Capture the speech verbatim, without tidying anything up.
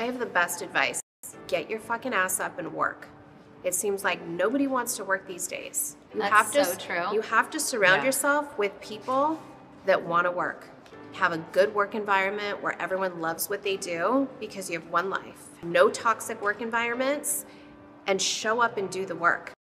I have the best advice. Get your fucking ass up and work. It seems like nobody wants to work these days. You That's have to, so true. You have to surround Yeah. yourself with people that want to work. Have a good work environment where everyone loves what they do because you have one life. No toxic work environments, and show up and do the work.